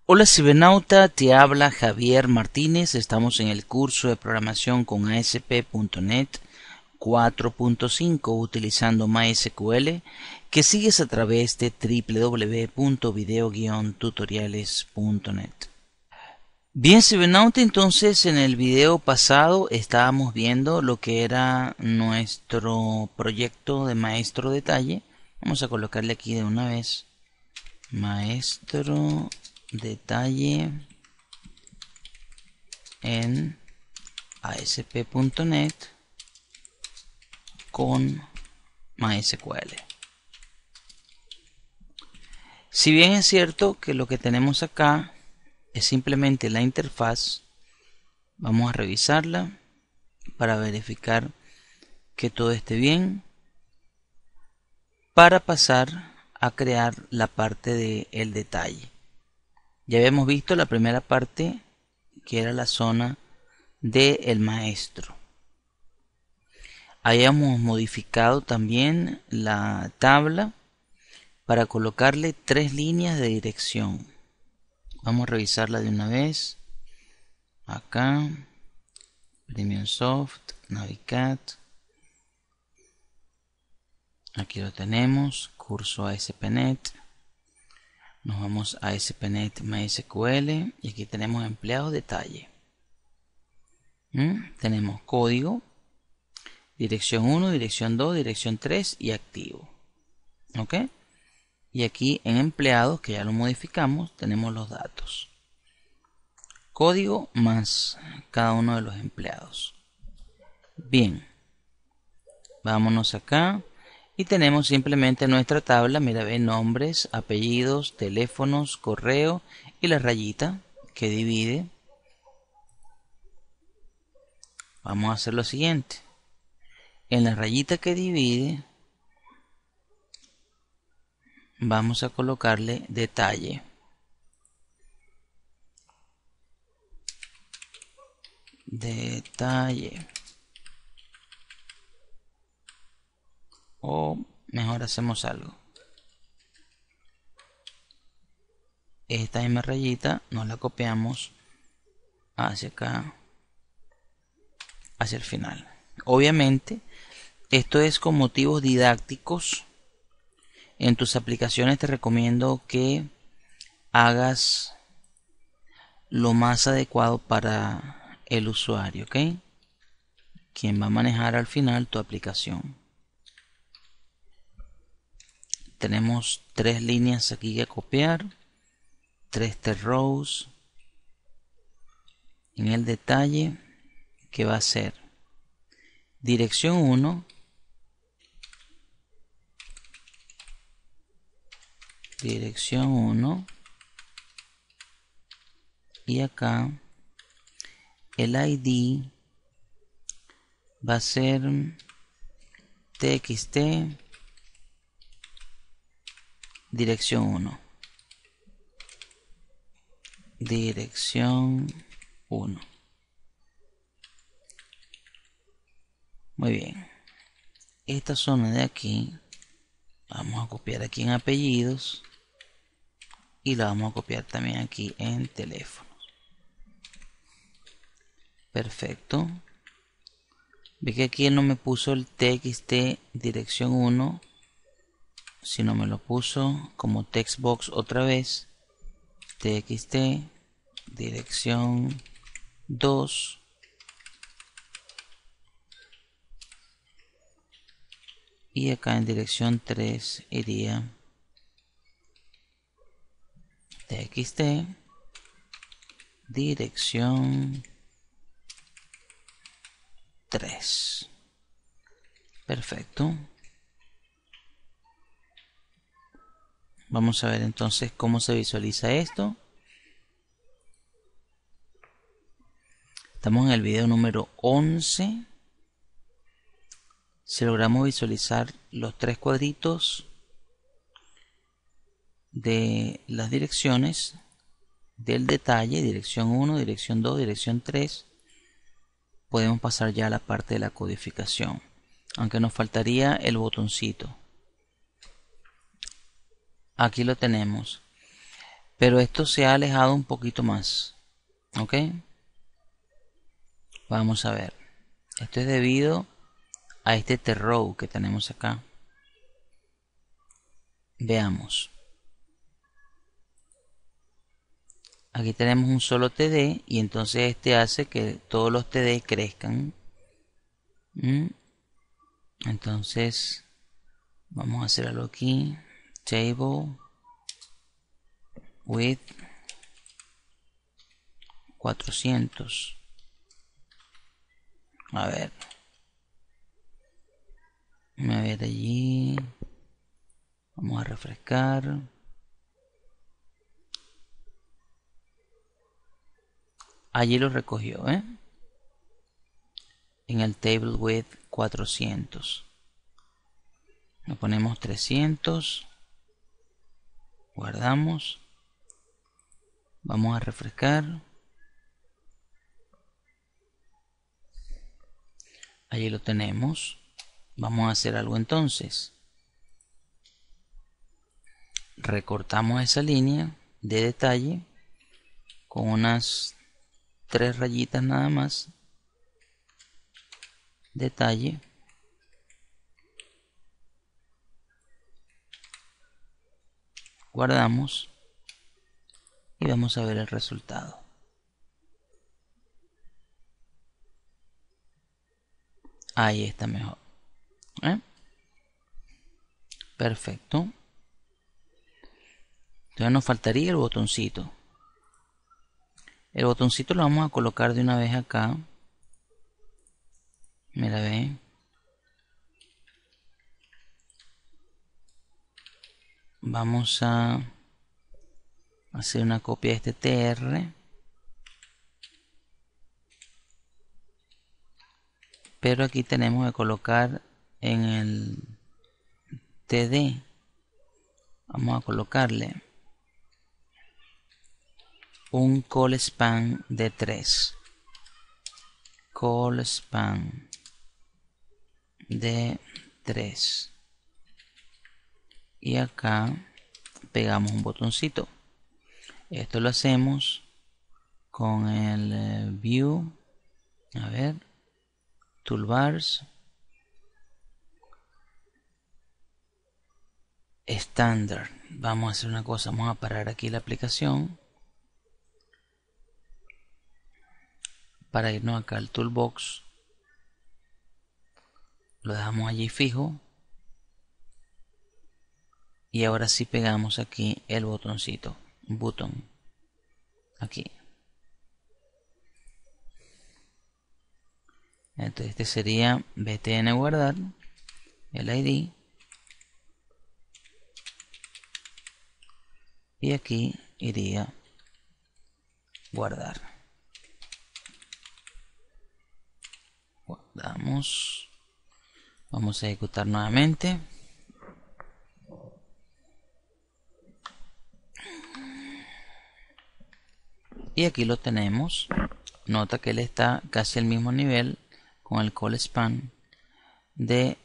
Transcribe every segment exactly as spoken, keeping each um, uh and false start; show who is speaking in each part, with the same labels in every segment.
Speaker 1: Hola cibernauta, te habla Javier Martínez. Estamos en el curso de programación con A S P punto net cuatro punto cinco utilizando MySQL que sigues a través de w w w punto video guion tutoriales punto net. Bien cibernauta, entonces en el video pasado estábamos viendo lo que era nuestro proyecto de maestro detalle. Vamos a colocarle aquí de una vez maestro detalle en A S P punto net con MySQL. Si bien es cierto que lo que tenemos acá es simplemente la interfaz, vamos a revisarla para verificar que todo esté bien para pasar a crear la parte de el detalle. Ya habíamos visto la primera parte, que era la zona del maestro. Habíamos modificado también la tabla para colocarle tres líneas de dirección. Vamos a revisarla de una vez. Acá, Premium Soft, Navicat. Aquí lo tenemos, curso A S P punto net. Nos vamos a A S P punto net MySQL y aquí tenemos empleados detalle. ¿Mm? Tenemos código, dirección uno, dirección dos, dirección tres y activo. ¿Ok? Y aquí en empleados, que ya lo modificamos, tenemos los datos. Código más cada uno de los empleados. Bien. Vámonos acá. Y tenemos simplemente nuestra tabla, mira, ve, nombres, apellidos, teléfonos, correo y la rayita que divide. Vamos a hacer lo siguiente. En la rayita que divide, vamos a colocarle detalle. Detalle. O mejor hacemos algo. Esta misma rayita nos la copiamos hacia acá, hacia el final. Obviamente, esto es con motivos didácticos. En tus aplicaciones te recomiendo que hagas lo más adecuado para el usuario, ¿ok? Quien va a manejar al final tu aplicación. Tenemos tres líneas aquí que copiar, tres rows. En el detalle, que va a ser dirección uno, dirección uno, y acá el I D va a ser txt dirección uno, dirección uno. Muy bien, esta zona de aquí vamos a copiar aquí en apellidos y la vamos a copiar también aquí en teléfonos. Perfecto. Ve que aquí él no me puso el txt dirección uno, sino me lo puso como textbox otra vez, txt dirección dos, y acá en dirección tres iría txt dirección tres. Perfecto. Vamos a ver entonces cómo se visualiza esto. Estamos en el video número once. Si logramos visualizar los tres cuadritos de las direcciones del detalle, dirección uno, dirección dos, dirección tres, podemos pasar ya a la parte de la codificación, aunque nos faltaría el botoncito. Aquí lo tenemos. pero esto se ha alejado un poquito más. Ok, vamos a ver. Esto es debido a este T-row que tenemos acá. Veamos. Aquí tenemos un solo T D y entonces este hace que todos los T D crezcan. ¿Mm? Entonces vamos a hacer algo aquí. Table with cuatrocientos. A ver. A ver allí. Vamos a refrescar. Allí lo recogió, ¿eh? En el table with cuatrocientos. Le ponemos trescientos. Guardamos. Vamos a refrescar. Allí lo tenemos. Vamos a hacer algo entonces. Recortamos esa línea de detalle con unas tres rayitas nada más. Detalle. Guardamos. Y vamos a ver el resultado. Ahí está mejor. ¿Eh? Perfecto. Entonces nos faltaría el botoncito. El botoncito lo vamos a colocar de una vez acá. Mira, ve. Vamos a hacer una copia de este T R. Pero aquí tenemos que colocar en el T D. Vamos a colocarle un call span de tres. Call span de tres. Y acá pegamos un botoncito. Esto lo hacemos con el eh, view. A ver. Toolbars. Estándar. Vamos a hacer una cosa. Vamos a parar aquí la aplicación. Para irnos acá al toolbox. Lo dejamos allí fijo. Y ahora sí pegamos aquí el botoncito. Button. Aquí. Entonces este sería btn guardar. El I D. Y aquí iría guardar. Guardamos. Vamos a ejecutar nuevamente. Y aquí lo tenemos. Nota que él está casi al mismo nivel con el call span de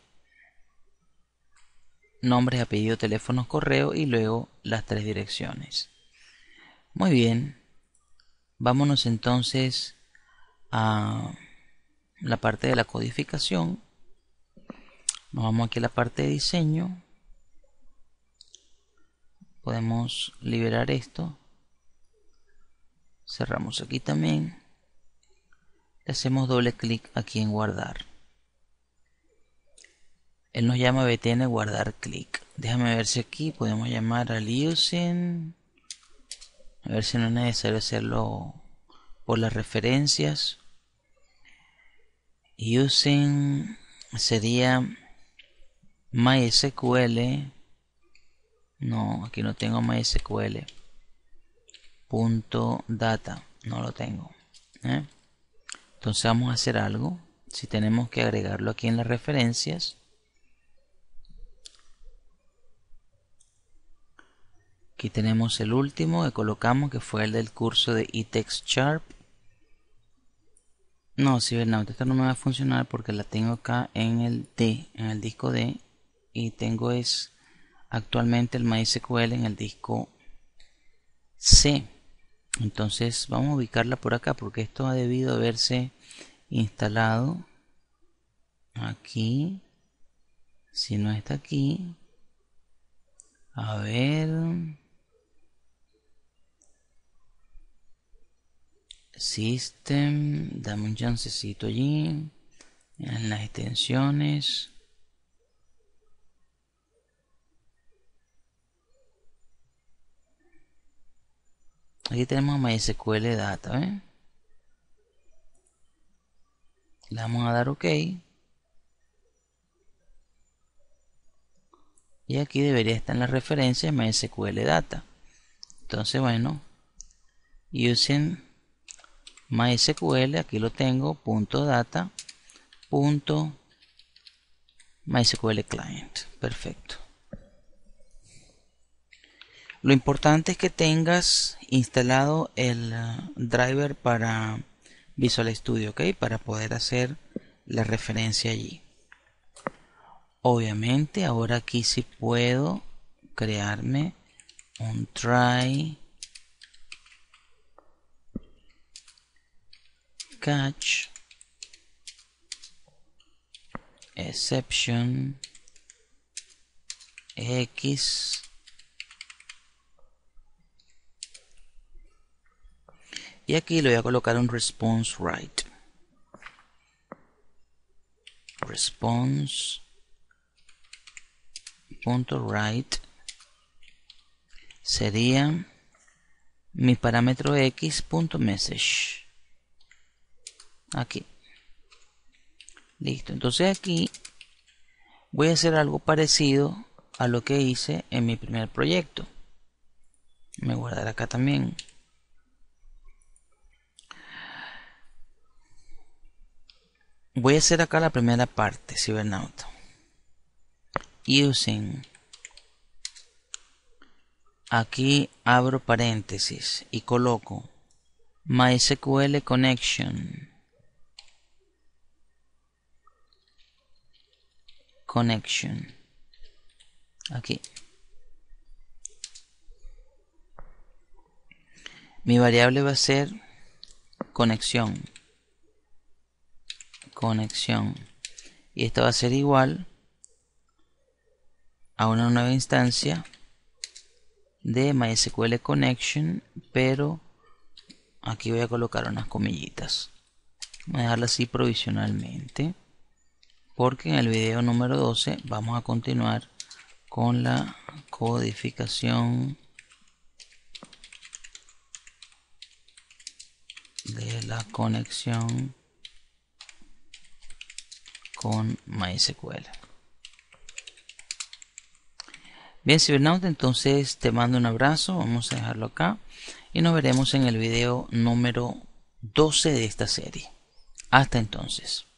Speaker 1: nombres, apellido, teléfonos, correo y luego las tres direcciones. Muy bien. Vámonos entonces a la parte de la codificación. Nos vamos aquí a la parte de diseño. Podemos liberar esto. Cerramos aquí también. Le hacemos doble clic aquí en guardar. Él nos llama btn guardar clic. Déjame ver si aquí podemos llamar al using. A ver si no es necesario hacerlo por las referencias. Using sería MySQL. No, aquí no tengo MySQL. Punto data. No lo tengo. ¿Eh? Entonces vamos a hacer algo. Si tenemos que agregarlo aquí en las referencias. Aquí tenemos el último que colocamos, que fue el del curso de eText Sharp. No, Cybernaut, esta no me va a funcionar porque la tengo acá en el D, en el disco D. Y tengo es actualmente el MySQL en el disco C. Entonces vamos a ubicarla por acá porque esto ha debido haberse instalado aquí. Si no está aquí, a ver, System, dame un chancecito allí en las extensiones. Aquí tenemos MySQL Data, ¿eh? Le vamos a dar OK. Y aquí debería estar en la referencia MySQL Data. Entonces, bueno, using MySQL, aquí lo tengo, punto data, punto MySQL Client. Perfecto. Lo importante es que tengas instalado el uh, driver para Visual Studio, ¿ok? Para poder hacer la referencia allí. Obviamente, ahora aquí sí puedo crearme un try catch exception X y aquí le voy a colocar un response write. Response punto write sería mi parámetro X punto message. Aquí. Listo. Entonces aquí voy a hacer algo parecido a lo que hice en mi primer proyecto. Me guardaré acá también. Voy a hacer acá la primera parte, Cybernauta. Using. Aquí abro paréntesis y coloco MySQL connection. Connection. Aquí. Mi variable va a ser conexión. Conexión. Y esta va a ser igual a una nueva instancia de MySQL connection, pero aquí voy a colocar unas comillitas. Voy a dejarla así provisionalmente, porque en el video número doce vamos a continuar con la codificación de la conexión con MySQL. Bien, Cybernauta, entonces te mando un abrazo, vamos a dejarlo acá y nos veremos en el video número doce de esta serie. Hasta entonces.